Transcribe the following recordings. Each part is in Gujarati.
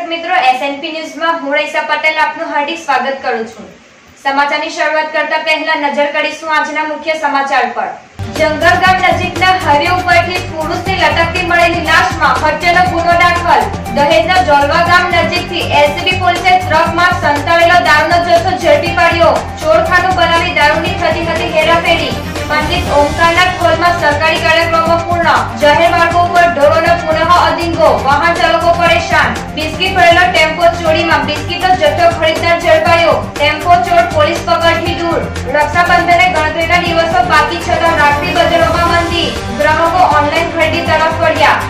મિત્રો, એસએનપી ન્યૂઝમાં હું રઈસા પટેલ આપનું હાર્દિક સ્વાગત કરું છું। સમાચારની શરૂઆત કરતા પહેલા નજર કરીશું આજના મુખ્ય સમાચાર પર। જંગલ ગામ નજીકના હાઈવે ઉપરથી પુરુષની લટકતી મળેલી લાશમાં હત્યાનો ગુનો દાખલ। દહેજના જોલવા ગામ નજીકથી એલસીબી પોલીસે ટ્રકમાં સંતાડેલો દારૂનો જથ્થો ઝડપી પાડ્યો। ચોરખાનું બનાવી દારૂની થતી હતી હેરાફેરી। પંડિત ઓમકારનાથ હોલમાં સરકારી કાર્યક્રમો પૂર્ણ। જાહેર માર્ગો પર ઢોરોનો પુનઃ અધિંગો। વાહન ચાલકો પરેશાન। બિસ્કિટ ભરેલો ટેમ્પો ચોરીમાં બિસ્કિટનો જથ્થો ખરીદનાર ઝડપાયો। ટેમ્પો ચોર પોલીસ પકડથી દૂર। રક્ષાબંધને ગણતરીના દિવસો બાકી છતાં રાખડી બજારોમાં મંદી। ગ્રાહકો ઓનલાઈન ખરીદી તરફ વળ્યા।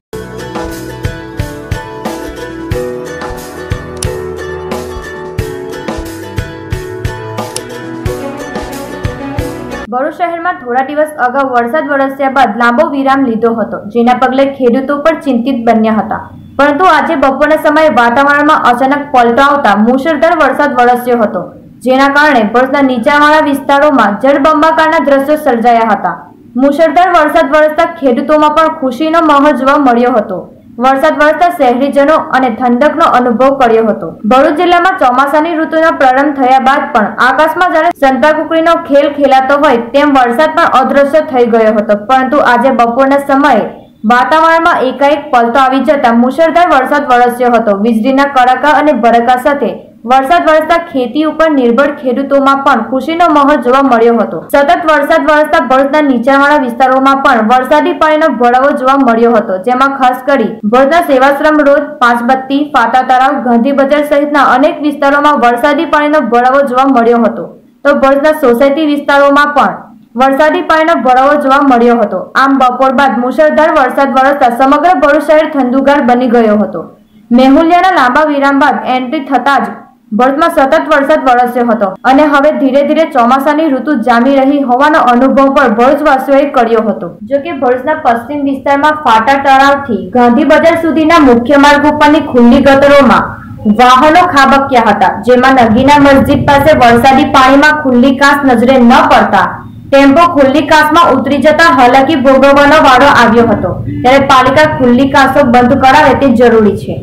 ભરૂચ શહેરમાં થોડા દિવસ અગાઉ વરસાદ વરસ્યા બાદ લાંબો વિરામ લીધો હતો, જેના પગલે ખેડૂતો પણ ચિંતિત બન્યા હતા। પરંતુ આજે બપોરના સમયે વાતાવરણમાં અચાનક પલટો આવતા મુશળધાર વરસાદ વરસ્યો હતો, જેના કારણે ભરૂચના નીચાણવાળા વિસ્તારોમાં જળબંબાકારના દ્રશ્યો સર્જાયા હતા। મુશળધાર વરસાદ વરસતા ખેડૂતોમાં પણ ખુશીનો માહોલ જોવા મળ્યો હતો। વરસાદ વરસતા શહેરીજનો અને ઠંડકનો અનુભવ કર્યો હતો। ભરૂચ જિલ્લામાં ચોમાસાની ઋતુનો પ્રારંભ થયા બાદ પણ આકાશમાં જાણે સંતાકુકડીનો ખેલ ખેલાતો હોય તેમ વરસાદ પણ અદ્રશ્ય થઈ ગયો હતો। પરંતુ આજે બપોરના સમયે વાતાવરણમાં એકાએક પલટો આવી જતા મુશળધાર વરસાદ વરસ્યો હતો। વીજળીના કડાકા અને ભડાકા સાથે વરસાદ વરસતા ખેતી ઉપર નિર્ભર ખેડૂતોમાં પણ ખુશીનો માહોલ જોવા મળ્યો હતો। સતત વરસાદ વરસતા ભરૂચના નીચાણવાળા વિસ્તારોમાં પણ વરસાદી પાણીનો ભરાવો જોવા મળ્યો હતો, જેમાં ખાસ કરી ભરૂચના સેવાશ્રમ રોડ, પાંચબત્તી, ફાટા તળાવ, ગાંધી બજાર સહિતના અનેક વિસ્તારોમાં વરસાદી પાણીનો ભરાવો જોવા મળ્યો હતો, તો ભરૂચના સોસાયટી વિસ્તારોમાં પણ વરસાદી પાણીનો ભરાવો જોવા મળ્યો હતો। આમ બપોર બાદ મુશળધાર વરસાદ વરસતા સમગ્ર ભરૂચ શહેર ઠંડુગાર બની ગયો હતો। મેહુલિયાના લાંબા વિરામ બાદ એન્ટ્રી થતા જ ભરૂચમાં સતત વરસાદ વરસ્યો હતો અને હવે ધીરે ધીરે ચોમાસાની ઋતુ જામી રહી હોવાનો અનુભવ પણ ભરૂચવાસીઓએ કર્યો હતો। જો કે ભરૂચના પશ્ચિમ વિસ્તારમાં ફાટા તળાવથી ગાંધી બજાર સુધીના મુખ્ય માર્ગ ઉપરની ખુલ્લી ગટરોમાં વાહનો ખાબક્યા હતા, જેમાં નગીના મસ્જિદ પાસે વરસાદી પાણીમાં ખુલ્લી કાંસ નજરે ન પડતા ટેમ્પો ખુલ્લી કાંસમાં ઉતરી જતા હાલાકી ભોગવવાનો વારો આવ્યો હતો। ત્યારે પાલિકા ખુલ્લી કાંસો બંધ કરાવે તે જરૂરી છે।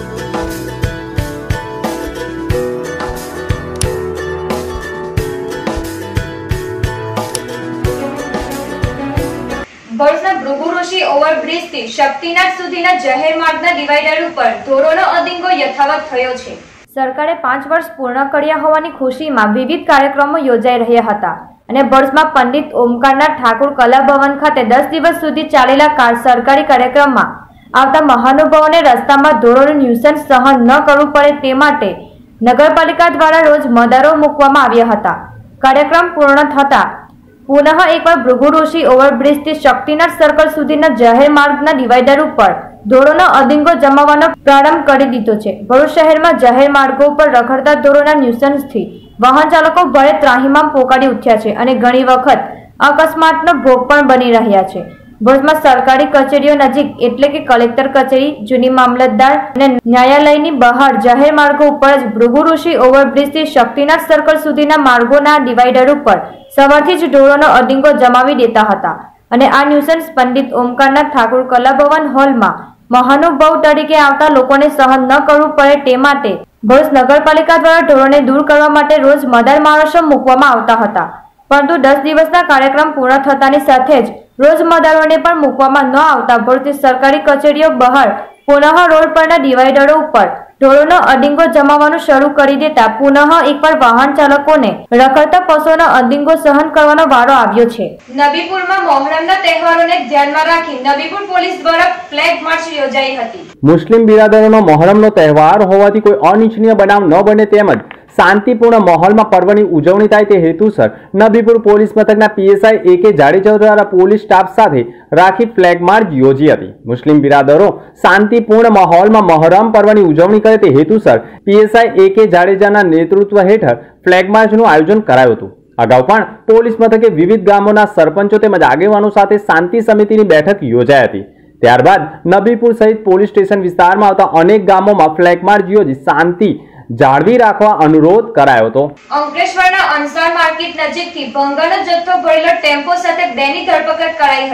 ભરૂચના ભૃગુ ઋષિ ઓવરબ્રિજથી શક્તિનાથ સુધીના જાહેર માર્ગના ડિવાઈડર ઉપર ઢોરોનો અધિંગો યથાવત થયો છે। સરકારે 5 વર્ષ પૂર્ણ કર્યા હોવાની ખુશીમાં વિવિધ કાર્યક્રમો યોજાઈ રહ્યા હતા અને ભરૂચમાં પંડિત ઓમકારનાથ ઠાકુર કલા ભવન ખાતે 10 દિવસ સુધી ચાલેલા સરકારી કાર્યક્રમમાં આવતા મહાનુભાવોને રસ્તામાં ઢોરોનું ન્યુસન્સ સહન ન કરવું પડે તે માટે નગરપાલિકા દ્વારા રોજ મદારો મૂકવામાં આવ્યા હતા। કાર્યક્રમ પૂર્ણ થતા પુનઃ એકવાર ભૃગુ ઋષિ ઓવરબ્રિજથી શક્તિનાથ સર્કલ સુધીના જાહેર માર્ગના ડિવાઈડર ઉપર ઢોરોનો અધિંગો જમાવવાનો પ્રારંભ કરી દીધો છે। ભરૂચ શહેરમાં જાહેર માર્ગો ઉપર રખડતા ઢોરોના ન્યુસન્સથી વાહન ચાલકો ભયે ત્રાહિમામ પોકારી ઉઠ્યા છે અને ઘણી વખત અકસ્માતનો ભોગ પણ બની રહ્યા છે। ભરૂચમાં સરકારી કચેરીઓ નજીક એટલે કે કલેક્ટર કચેરી, જૂની મામલતદાર અને ન્યાયાલયની બહાર જાહેર માર્ગો ઉપર જ ભૃગુ ઋષિ ઓવરબ્રિજથી શક્તિનાથ સર્કલ સુધીના માર્ગોના ડિવાઈડર ઉપર સવારથી જ ઢોરોનો અધિંગો જમાવી દેતા હતા અને આ ન્યુસન્સ પંડિત ઓમકારનાથ ઠાકુર કલા ભવન હોલમાં મહાનુભાવ તરીકે આવતા લોકોને સહન ન કરવું પડે તે માટે ભરૂચ નગરપાલિકા દ્વારા ઢોરોને દૂર કરવા માટે રોજ મદાર માણસો મૂકવામાં આવતા હતા, પરંતુ 10 દિવસના કાર્યક્રમ પૂર્ણ થતાની સાથે જ રોજ મદારોને પણ મૂકવામાં ન આવતા ભરૂચની સરકારી કચેરીઓ બહાર પુનઃ રોડ પરના ડિવાઈડરો ઉપર ઢોરોનો અધિંગો જમાવવાનું શરૂ કરી દેતા પુનઃ એકવાર વાહન ચાલકોને રખડતા પશુઓનો અધિંગો સહન કરવાનો વારો આવ્યો છે। નબીપુરમાં મોહરમના તહેવારોને ધ્યાનમાં રાખી નબીપુર પોલીસ દ્વારા ફ્લેગ માર્ચ યોજાઈ હતી। મુસ્લિમ બિરાદરોનો મોહરમનો તહેવાર હોવાથી કોઈ અનિચ્છનીય બનાવ ન બને તેમજ શાંતિપૂર્ણ માહોલમાં પર્વની ઉજવણી થાય તે હેતુસર નબીપુર પોલીસ મથકના પીએસઆઈ AK જાડેજા દ્વારા પોલીસ સ્ટાફ સાથે રાખી ફ્લેગ માર્ચ યોજી હતી। મુસ્લિમ બિરાદરો શાંતિપૂર્ણ માહોલમાં મહોરમ પર્વની ઉજવણી કરે તે હેતુસર પીએસઆઈ AK જાડેજાના નેતૃત્વ હેઠળ ફ્લેગ માર્ચનું આયોજન કરાયું હતું। અગાઉ પણ પોલીસ મથકે વિવિધ ગામોના સરપંચો તેમજ આગેવાનો સાથે શાંતિ સમિતિની બેઠક યોજાઈ હતી। ત્યારબાદ નબીપુર સહિત પોલીસ સ્ટેશન વિસ્તારમાં આવતા અનેક ગામોમાં ફ્લેગ માર્ચ યોજી શાંતિ જાળવી રાખવા અનુરોધ કરાયો હતો। અંકલેશ્વરના અંસાર માર્કેટ નજીકથી ભંગાનો જથ્થો ભરેલો ટેમ્પો સાથે બેની ધરપકડ કરાઈ હતી।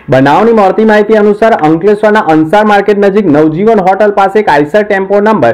બનાવની મળતી માહિતી અનુસાર અંકલેશ્વરના અંસાર માર્કેટ નજીક નવજીવન હોટલ પાસે એક આઈસર ટેમ્પો નંબર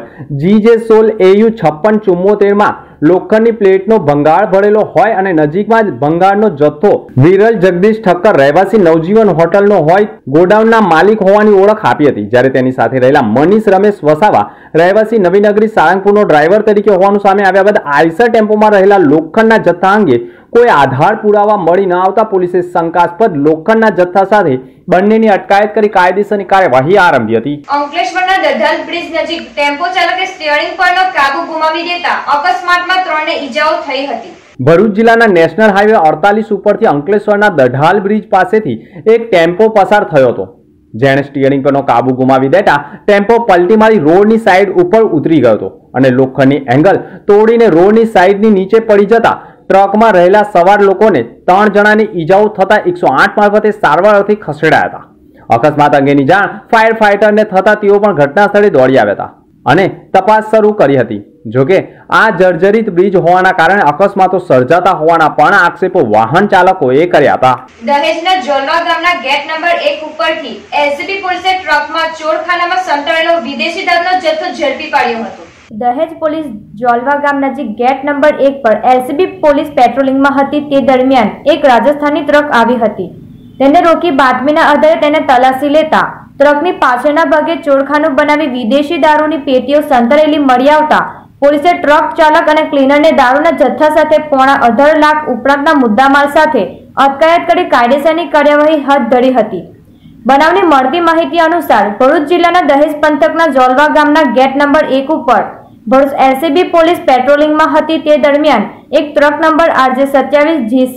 GJ16AU 5674 માં લોખંડની પ્લેટનો ભંગાર ભરેલો હોય અને નજીકમાં જ ભંગારનો જથ્થો વિરલ જગદીશ ઠક્કર રહેવાસી નવજીવન હોટલનો હોય ગોડાઉનના માલિક હોવાની ઓળખ આપી હતી, જ્યારે તેની સાથે રહેલા મનીષ રમેશ વસાવા રહેવાસી નવીનગરી સાળંગપુરનો ડ્રાઈવર તરીકે હોવાનું સામે આવ્યા બાદ આઈસર ટેમ્પોમાં રહેલા લોખંડના જથ્થા અંગે કોઈ આધાર પુરાવા મળી ન આવતા પોલીસે શંકાસ્પદ લોખંડના જથ્થા સાથે બંનેની અટકાયત કરી કાયદેસરની કાર્યવાહી આરંભી હતી। અંકલેશ્વરના દઢાલ બ્રિજ નજીક ટેમ્પો ચાલકે સ્ટીયરિંગ પરનો કાબુ ગુમાવી દેતા અકસ્માતમાં 3 ને ઈજાઓ થઈ હતી। ભરૂચ જિલ્લાના નેશનલ હાઈવે 48 ઉપરથી અંકલેશ્વરના દઢાલ બ્રિજ પાસેથી એક ટેમ્પો પસાર થયો હતો, જેણે સ્ટીયરિંગ પરનો કાબુ ગુમાવી દેતા ટેમ્પો પલટી મારી રોડની સાઈડ ઉપર ઉતરી ગયો હતો અને લોખંડની એંગલ તોડીને રોડની સાઈડની નીચે પડી જતા ટ્રકમાં રહેલા સવાર લોકોને 3 જણાની ઈજાઓ થતા 108 મારફતે સારવાર અર્થે ખસેડાયા હતા। અકસ્માત અંગેની જાણ ફાયર ફાઈટરને થતા તેઓ પણ ઘટના સ્થળે દોડી આવ્યા હતા અને તપાસ શરૂ કરી હતી। જોકે આ જર્જરિત બ્રિજ હોવાના કારણે અકસ્માતો સર્જાતા હોવાના પણ આક્ષેપો વાહન ચાલકોએ કર્યા હતા। દહેજના જોલવા ગામના ગેટ નંબર 1 ઉપરથી એલસીબી પોલીસે ટ્રકમાં ચોરખાનામાં સંતાડેલો વિદેશી દારૂનો જથ્થો ઝડપી પાડ્યો હતો। દહેજ પોલીસ જોલવા ગામ નજીક ગેટ નંબર 1 પર એલસીબી પોલીસ પેટ્રોલિંગમાં હતી તે દરમિયાન એક રાજસ્થાની ટ્રક આવી હતી। તેને રોકી બાતમીના આધારે તેને તલાશી લેતા ટ્રકની પાછળના ભાગે ચોરખાનું બનાવી વિદેશી દારૂની પેટીઓ સંતાડેલી મળી આવતા પોલીસે ટ્રક ચાલક અને ક્લીનરને દારૂના જથ્થા સાથે 18.5 લાખ ઉપરાંતના મુદ્દામાલ સાથે અટકાયત કરી કાયદેસરની કાર્યવાહી હાથ ધરી હતી। બનાવની મળતી માહિતી અનુસાર ભરૂચ જિલ્લાના દહેજ પંથકના જોલવા ગામના ગેટ નંબર 1 ઉપર ભરૂચ એલસીબી પોલીસ પેટ્રોલિંગમાં હતી તે દરમિયાન એક ટ્રક નંબર RJ27GC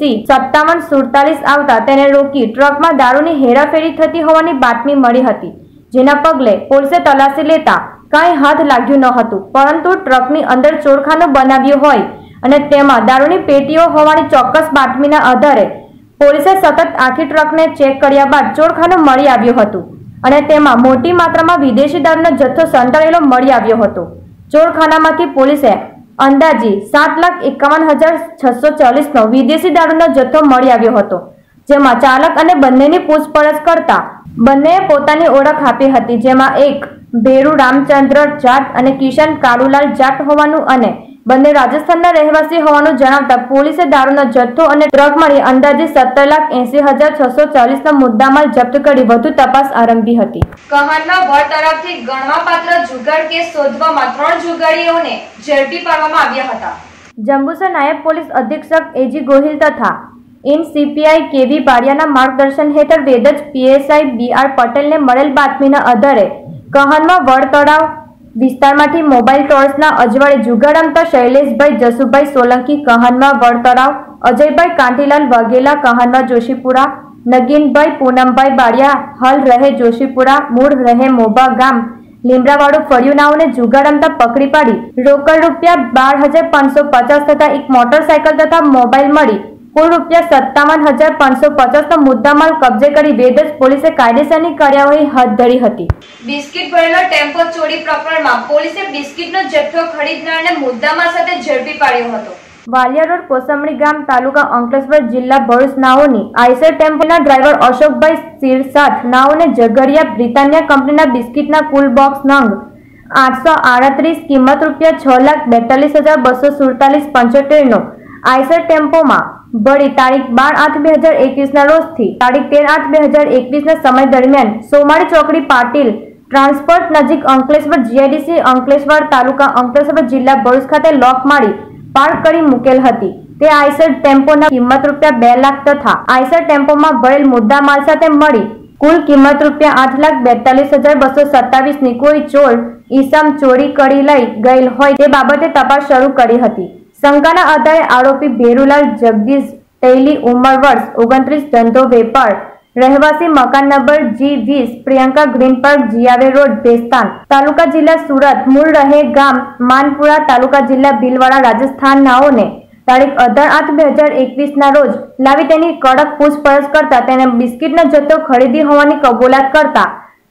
5747 આવતા તેને રોકી ટ્રકમાં દારૂની હેરાફેરી થતી હોવાની બાતમી મળી હતી, જેના પગલે પોલીસે તલાશી લેતા કાંઈ હાથ લાગ્યું ન હતું, પરંતુ ટ્રકની અંદર ચોરખાનું બનાવ્યું હોય અને તેમાં દારૂની પેટીઓ હોવાની ચોક્કસ બાતમીના આધારે પોલીસે સતત આખી ટ્રકને ચેક કર્યા બાદ ચોરખાનું મળી આવ્યું હતું અને તેમાં મોટી માત્રામાં વિદેશી દારૂનો જથ્થો સંતાડેલો મળી આવ્યો હતો। ચોરખાનામાંથી પોલીસે અંદાજી 7,51,640 નો વિદેશી દારૂનો જથ્થો મળી આવ્યો હતો, જેમાં ચાલક અને બંનેની પૂછપરછ કરતા બંનેએ પોતાની ઓળખ આપી હતી, જેમાં એક ભેરુ રામચંદ્ર જાટ અને કિશન કાલુલાલ જાટ હોવાનું અને બંને રાજસ્થાનના રહેવાસી હોવાનું જણાવતા પોલીસે દારૂનો જથ્થો અને ટ્રક મળી અંદાજે 17,80,640 નો મુદ્દામાલ જપ્ત કરી વધુ તપાસ આરંભી હતી। કહાનમાં વડ તરફથી ગણવાપાત્ર જુગાર કેસ શોધવામાં 3 જુગારીઓને ઝડપી પાડવામાં આવ્યા હતા। જંબુસર નાયબ પોલીસ અધિક્ષક AG ગોહિલ તથા ઇન CPI KV બારિયાના માર્ગદર્શન હેઠળ વેદજ PSI BR પટેલને મળેલ બાતમીના આધારે કહાનમાં વડ તળાવ વિસ્તારમાંથી મોબાઈલ ટોર્ચના અજવાળે જુગાર રમતા શૈલેષભાઈ જસુભાઈ સોલંકી કહાનમાં વડ તળાવ, અજયભાઈ કાંતિલાલ વાઘેલા કહાનમાં જોશીપુરા, નગીનભાઈ પૂનમભાઈ બારિયા હાલ રહે જોશીપુરા મૂળ રહે મોબા ગામ લીમડાવાળું ફળિયું નાઓને જુગાર રમતા પકડી પાડી રોકડ રૂપિયા 12,550 તથા એક મોટરસાયકલ તથા મોબાઈલ મળી કુલ રૂપિયા 57,550 નો મુદ્દામાલ કબજે કરી વેદજ પોલીસે કાયદેસરની કાર્યવાહી હાથ ધરી હતી। બિસ્કિટ ભરેલો ટેમ્પો ચોરી પ્રકરણમાં પોલીસે બિસ્કિટનો જથ્થો ખરીદનારને મુદ્દામાલ સાથે ઝડપી પાડ્યો હતો। વાલિયા રોડ કોસંબડી ગામ તાલુકા અંકલેશ્વર જિલ્લા ભરૂચ નાઓની આઈસર ટેમ્પોના ડ્રાઈવર અશોકભાઈ સિરસાઠ નાઓને ઝઘડિયા બ્રિટાનિયા કંપનીના બિસ્કિટના કુલ બોક્સ નંગ 838 કિંમત રૂપિયા 6,42,247.75 નો આઈસર ટેમ્પોમાં ભરી તારીખ 12/8/2021 ના રોજથી તારીખ 13/8/2021 ના સમય દરમિયાન સોમાળી ચોકડી પાટીલ ટ્રાન્સપોર્ટ નજીક અંકલેશ્વર GIDC અંકલેશ્વર તાલુકા અંકલેશ્વર જિલ્લા ભરૂચ ખાતે લોક મારી પાર્ક કરી મૂકેલ હતી। તે આઈસર ટેમ્પોના કિંમત રૂપિયા 2 લાખ તથા આઈસર ટેમ્પોમાં ભરેલ મુદ્દા માલ સાથે મળી કુલ કિંમત રૂપિયા 8,42,227 ની કોઈ ચોર ઈસમ ચોરી કરી લઈ ગયેલ હોય તે બાબતે તપાસ શરૂ કરી હતી। શંકાના આધારે આરોપી ભેરુલાલ જગદીશ તૈલી ઉંમર વર્ષ 29 ધંધો વેપાર રહેવાસી મકાન number G20 Priyanka green park Jiyav road Bhestan તાલુકા જિલ્લા સુરત મૂળ રહે ગામ માનપુરા તાલુકા જિલ્લા ભીલવાડા રાજસ્થાન નાઓને તારીખ 18/8/2021 ના રોજ લાવી તેની કડક પૂછપરછ કરતા તેને બિસ્કિટનો જથ્થો ખરીદી હોવાની કબૂલાત કરતા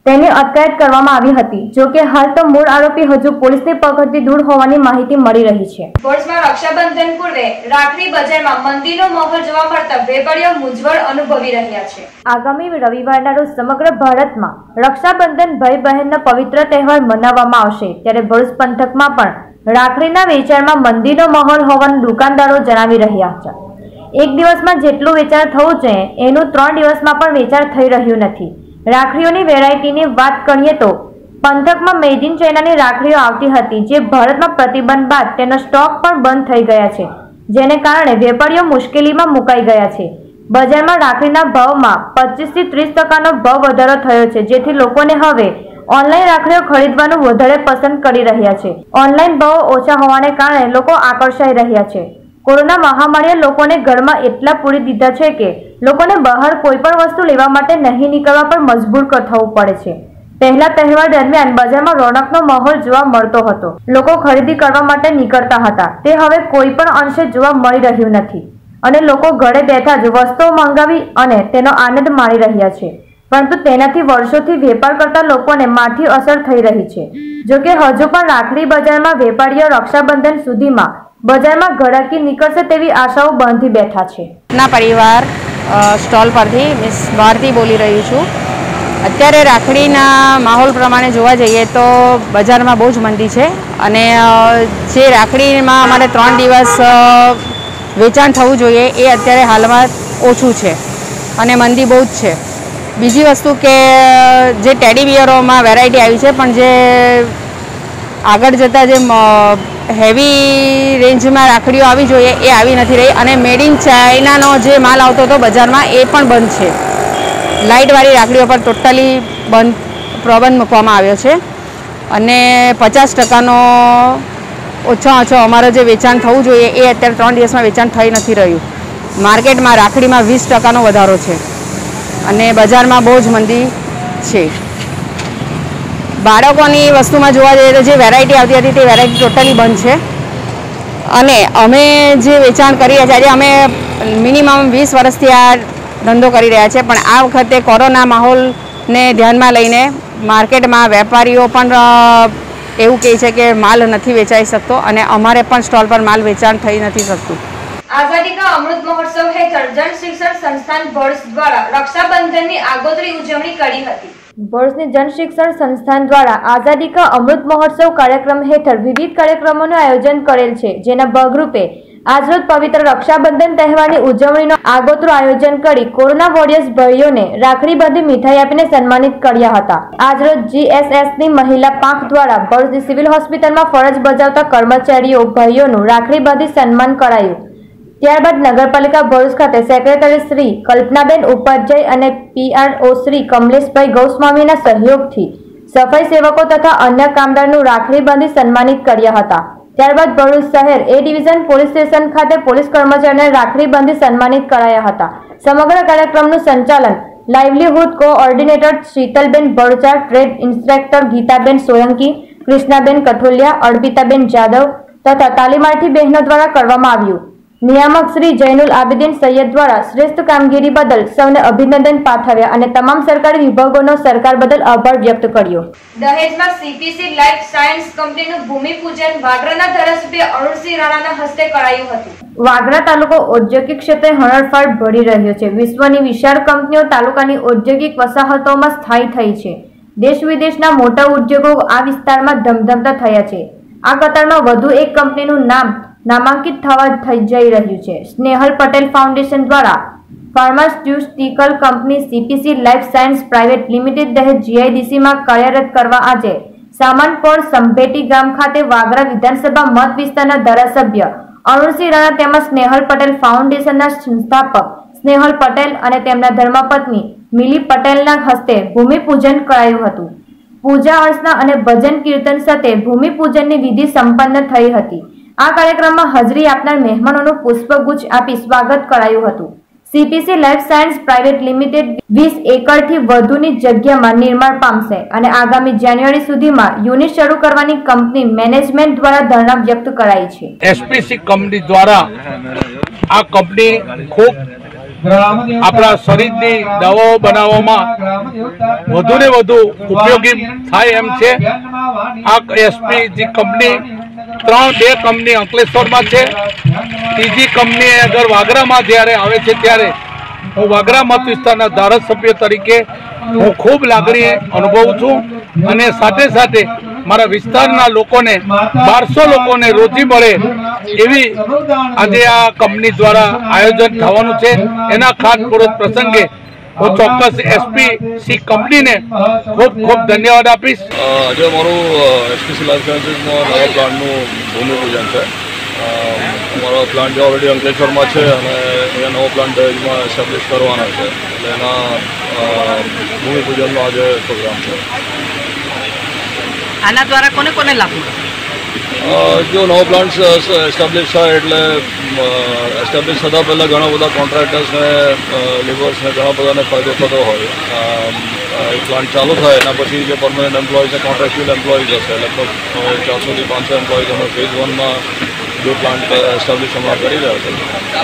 તેની અટકાયત કરવામાં આવી હતી। જો કે હાલ તો મૂળ આરોપી હજુ પોલીસની પકડથી દૂર હોવાની માહિતી મળી રહી છે। ભુજમાં રક્ષાબંધન પૂર્વે રાખડી બજારમાં મંદીનો માહોલ જોવા મળતા વેપારીઓ મૂંઝવણ અનુભવી રહ્યા છે। આગામી રવિવારના રોજ સમગ્ર ભારતમાં રક્ષાબંધન ભાઈ બહેનનો પવિત્ર તહેવાર મનાવવામાં આવશે, ત્યારે ભરૂચ પંથકમાં પણ રાખડીના વેચાણમાં મંદીનો માહોલ હોવાનું દુકાનદારો જણાવી રહ્યા છે। એક દિવસમાં જેટલું વેચાણ થવું જોઈએ એનું 3 દિવસમાં પણ વેચાણ થઈ રહ્યું નથી। રાખડીઓની વેરાયટીની વાત કરીએ તો પંથકમાં મેડ ઇન ચાઇનાની રાખડીઓ આવતી હતી, જે ભારતમાં પ્રતિબંધ બાદ તેનો સ્ટોક પણ બંધ થઈ ગયા છે, જેને કારણે વેપારીઓ મુશ્કેલીમાં મુકાઈ ગયા છે। બજારમાં રાખડીના ભાવમાં 25 થી 30% ભાવ વધારો થયો છે, જેથી લોકોને હવે ઓનલાઈન રાખડીઓ ખરીદવાનું વધારે પસંદ કરી રહ્યા છે। ઓનલાઈન ભાવો ઓછા હોવાને કારણે લોકો આકર્ષાઈ રહ્યા છે। કોરોના મહામારીએ લોકોને ઘરમાં એટલા પૂરી દીધા છે કે લોકોને બહાર કોઈ પણ વસ્તુ લેવા માટે નહીં નીકળવા પર મજબૂર થવું પડે છે। પહેલા તહેવાર દરમિયાન બજારમાં રોનકનો માહોલ જોવા મળતો હતો, લોકો ખરીદી કરવા માટે નીકળતા હતા, તે હવે કોઈ પણ અંશે જોવા મળી રહ્યું નથી અને લોકો ઘરે બેઠા જ વસ્તુઓ મંગાવી અને તેનો આનંદ માણી રહ્યા છે। પરંતુ તેનાથી વર્ષોથી વેપાર કરતા લોકોને માઠી અસર થઈ રહી છે। જોકે હજુ પણ રાખડી બજારમાં વેપારીઓ રક્ષાબંધન સુધીમાં બજારમાં ગરાકી નીકળશે તેવી આશાઓ બાંધી બેઠા છે। ના પરિવાર સ્ટોલ પરથી મિસ ભારતી બોલી રહી છું। અત્યારે રાખડીના માહોલ પ્રમાણે જોવા જઈએ તો બજારમાં બહુ જ મંદી છે અને જે રાખડીમાં અમારે 3 દિવસ વેચાણ થવું જોઈએ એ અત્યારે હાલમાં ઓછું છે અને મંદી બહુ જ છે। બીજી વસ્તુ કે જે ટેડી બિયરોમાં વેરાયટી આવી છે, પણ જે આગળ જતાં જે હેવી રેન્જમાં રાખડીઓ આવી જોઈએ એ આવી નથી રહી અને મેડ ઇન ચાઇનાનો જે માલ આવતો હતો બજારમાં એ પણ બંધ છે। લાઇટવાળી રાખડીઓ પર ટોટલી પ્રબંધ મૂકવામાં આવ્યો છે અને 50%નો ઓછો અમારો જે વેચાણ થવું જોઈએ એ અત્યારે 3 દિવસમાં વેચાણ થઈ નથી રહ્યું। માર્કેટમાં રાખડીમાં 20%નો વધારો છે અને બજારમાં બહુ જ મંદી છે। બાળકોની વસ્તુમાં જોવા જઈએ તો જે વેરાયટી આવતી હતી તે વેરાયટી ટોટલી બંધ છે અને અમે જે વેચાણ કરી રહ્યા છીએ, આજે અમે મિનિમમ 20 વર્ષથી આ ધંધો કરી રહ્યા છીએ, પણ આ વખતે કોરોના માહોલને ધ્યાનમાં લઈને માર્કેટમાં વેપારીઓ પણ એવું કહે છે કે માલ નથી વેચાઈ શકતો અને અમારે પણ સ્ટોલ પર માલ વેચાણ થઈ નથી શકતું। આઝાદી કા અમૃત મહોત્સવ હેઠળ જન શિક્ષણ સંસ્થાન ભરૂચ દ્વારા રક્ષાબંધનની આગોતરી ઉજવણી કરી હતી। ભરૂચની જન શિક્ષણ સંસ્થાન દ્વારા આઝાદી કા અમૃત મહોત્સવ કાર્યક્રમ હેઠળ વિવિધ કાર્યક્રમોનું આયોજન કરેલ છે, જેના ભાગરૂપે આજરોજ પવિત્ર રક્ષાબંધન તહેવારની ઉજવણીનું આગોતરું આયોજન કરી કોરોના વોરિયર્સ ભાઈઓને રાખડી બાંધી મીઠાઈ આપીને સન્માનિત કર્યા હતા। આજરોજ GSSની મહિલા પાંખ દ્વારા ભરૂચ સિવિલ હોસ્પિટલમાં ફરજ બજાવતા કર્મચારીઓ ભાઈઓનું રાખડી બાંધી સન્માન કરાયું। ત્યારબાદ નગરપાલિકા ભરૂચ ખાતે સેક્રેટરી શ્રી કલ્પનાબેન ઉપાધ્યાય અને PRO શ્રી કમલેશભાઈ ગૌસ્વામીના સહયોગથી સફાઈ સેવકો તથા અન્ય કામદારનું રાખડી બાંધી સન્માનિત કર્યા હતા। ત્યારબાદ ભરૂચ શહેર A ડિવિઝન પોલીસ સ્ટેશન ખાતે પોલીસ કર્મચારીઓને રાખડી બાંધી સન્માનિત કરાયા હતા। સમગ્ર કાર્યક્રમનું સંચાલન livelihood coordinator Shitalben Bharucha, trade inspector Gitaben Solanki, Krishnaben Katholiya, Arpitaben Jadav તથા તાલીમાર્થી બહેનો દ્વારા કરવામાં આવ્યું। નિયામક શ્રી જૈનુલ આબેદીન સૈયદ દ્વારા શ્રેષ્ઠ કામગીરી બદલ સૌને અભિનંદન પાઠવ્યા અને તમામ સરકારી વિભાગોનો સરકાર બદલ આભાર વ્યક્ત કર્યો। દહેજમાં CPC લાઈફ સાયન્સ કંપનીનું ભૂમિપૂજન વાગરાના ધારાસભ્ય અરુણસિંહ રાણાના હસ્તે કરાયું હતું। વાગરા તાલુકો ઔદ્યોગિક ક્ષેત્રે હરણફાળ ભળી રહ્યો છે। વિશ્વની વિશાળ કંપનીઓ તાલુકાની ઔદ્યોગિક વસાહતોમાં સ્થાયી થઈ છે। દેશ વિદેશના મોટા ઉદ્યોગો આ વિસ્તારમાં ધમધમતા થયા છે। આ કતારમાં વધુ એક કંપનીનું નામ નામાંકિત થવા જઈ રહ્યું છે। સ્નેહલ પટેલ ફાઉન્ડેશન દ્વારા pharmaceutical company CPC life science private limited Dahej GIDCમાં કાર્યરત કરવા આજે સામાનપોર સંભેટી ગામ ખાતે વાગરા વિધાનસભા મત વિસ્તારના ધારાસભ્ય અરુણસિંહ રાણા તેમજ સ્નેહલ પટેલ ફાઉન્ડેશનના સંસ્થાપક સ્નેહલ પટેલ અને તેમના ધર્મપત્ની મિલી પટેલના હસ્તે ભૂમિપૂજન કરાયું હતું। પૂજા અર્ચના અને ભજન કીર્તન સાથે ભૂમિપૂજનની વિધિ સંપન્ન થઈ હતી। આ કાર્યક્રમમાં હાજરી આપનાર મહેમાનોનું પુષ્પગુચ્છ આપી સ્વાગત કરાયું હતું। CPC life science private limited 20 એકરથી વધુની જગ્યામાં નિર્માણ પામશે અને આગામી જાન્યુઆરી સુધીમાં યુનિટ શરૂ કરવાની કંપની મેનેજમેન્ટ દ્વારા ધારણા વ્યક્ત કરાઈ છે। SPC કંપની દ્વારા આ કંપની ખૂબ આપણા શરીરની દવાઓ બનાવવામાં વધુ ને વધુ ઉપયોગી થાય એમ છે। આ એસપી જે કંપની બે કંપની અંકલેશ્વરમાં છે, ત્રીજી કંપની અગર વાગરામાં જ્યારે આવે છે ત્યારે હું વાગરા મત વિસ્તારના ધારાસભ્ય તરીકે હું ખૂબ લાગણી અનુભવું છું અને સાથે સાથે મારા વિસ્તારના લોકોને 1200 લોકોને રોજી મળે એવી આજે આ કંપની દ્વારા આયોજન થવાનું છે। એના ખાતમુહૂર્ત પ્રસંગે હું ચોક્કસ એસપી સી કંપનીને ખૂબ ખૂબ ધન્યવાદ આપીશ। આજે અમારું એસપીસી લાઈફ સાયન્સીસનો નવા પ્લાન્ટનું ભૂમિપૂજન છે। અમારો પ્લાન્ટ જે ઓલરેડી અંકલેશ્વરમાં છે અને એ નવો પ્લાન્ટ દહેજમાં એસ્ટાબ્લિશ કરવાનો છે, એટલે એના ભૂમિપૂજનનો આજે પ્રોગ્રામ છે। આના દ્વારા કોને કોને લાભ મળે? જો નવો પ્લાન્ટ એસ્ટાબ્લિશ થાય એટલે એસ્ટાબ્લિશ થતાં પહેલાં ઘણા બધા કોન્ટ્રાક્ટર્સને, લેબર્સને ઘણા બધાને ફાયદો થતો હોય। પ્લાન્ટ ચાલુ થાય એના પછી જે પરમનન્ટ એમ્પ્લોઈઝ ને કોન્ટ્રાક્ચ્યુઅલ એમ્પ્લોઈઝ હશે, લગભગ 400 થી 500 એમ્પ્લોઈઝ અમે ફેઝ 1માં जो प्लांट एस्टाब्लिश हमारा कर रहा था,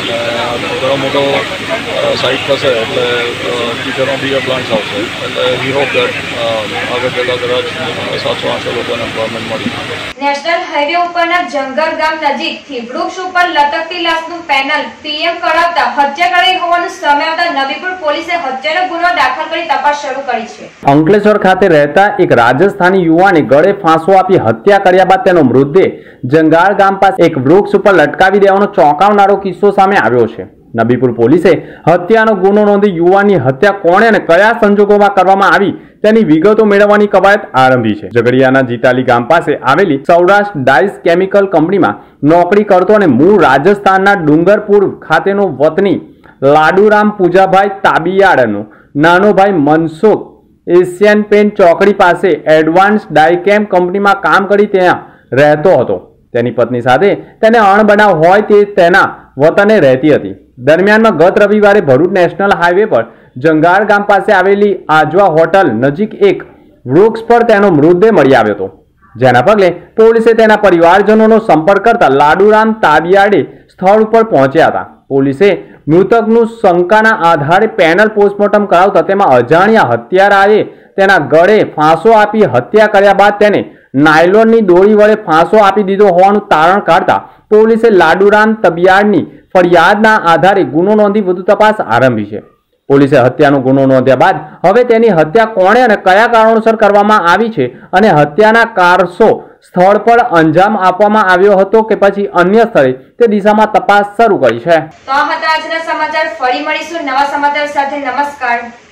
घणो मोटो साइट थशे एटले फ्यूचरमां बीजा प्लांट्स आवशे। एटले वी होप देट आगे जता कदाच 700-800 लोकोने एम्प्लॉयमेंट मळी। નેશનલ હાઈવે ઉપરના જંગર ગામ નજીકથી વૃક્ષ ઉપર લટકતી લાશનું પેનલ પીએમ કરાવતા હત્યા કરાઈ હોવાનું સામે આવતા નબીપુર પોલીસે હત્યાનો ગુનો દાખલ કરી તપાસ શરૂ કરી છે। અંકલેશ્વર ખાતે રહેતા એક રાજસ્થાની યુવાને ગળે ફાંસો આપી હત્યા કર્યા બાદ તેનો મૃતદેહ જંગાળ ગામ પાસે એક વૃક્ષ ઉપર લટકાવી દેવાનો ચોંકાવનારો કિસ્સો સામે આવ્યો છે। નબીપુર પોલીસે હત્યાનો ગુનો નોંધી યુવાનની હત્યા કોણે અને કયા સંજોગોમાં કરવામાં આવી તેની વિગતો મેળવવાની કવાયત આરંભી છે। ઝઘડિયાના જીતાલી ગામ પાસે આવેલી સૌરાષ્ટ્ર ડાઇસ કેમિકલ કંપનીમાં નોકરી કરતો અને મૂળ રાજસ્થાનના ડુંગરપુર ખાતેનો વતની લાડુરામ પૂજાભાઈ તાબિયાડનો નાનો ભાઈ મનસુખ એશિયન પેન્ટ ચોકડી પાસે એડવાન્સ ડાયકેમ કંપનીમાં કામ કરી ત્યાં રહેતો હતો। તેની પત્ની સાથે તેને અણબનાવ હોય તે તેના વતને રહેતી હતી। દરમિયાનમાં ગત રવિવારે ભરૂચ નેશનલ હાઈવે પર જંગાર ગામ પાસે આવેલી આજવા હોટલ નજીક એક વૃક્ષ પર તેનો મૃતદેહ મળી આવ્યો હતો, જેના પગલે પોલીસે તેના પરિવારજનોનો સંપર્ક કરતા લાડુરામ તાબિયાડે સ્થળ ઉપર પહોંચ્યા હતા। પોલીસે મૃતકનું શંકાના આધારે પેનલ પોસ્ટમોર્ટમ કરાવતા તેમાં અજાણ્યા હત્યારાએ તેના ગળે ફાંસો આપી હત્યા કર્યા બાદ તેને નાયલોનની દોરી વડે ફાંસો આપી દીધો હોવાનું તારણ કાઢતા પોલીસે લાડુરામ તબિયાડની ફરિયાદના આધારે ગુનો નોંધી વધુ તપાસ આરંભી છે। પોલીસે હત્યાનો ગુનો નોંધ્યા બાદ હવે તેની હત્યા કોણે અને કયા કારણોસર કરવામાં આવી છે અને હત્યાના કારસો સ્થળ પર અંજામ આપવામાં આવ્યો હતો કે પછી અન્ય સ્થળે તે દિશામાં તપાસ શરૂ કરી છે। તો આ હતા આજના સમાચાર। ફરી મળીશું નવા સમાચાર સાથે। નમસ્કાર।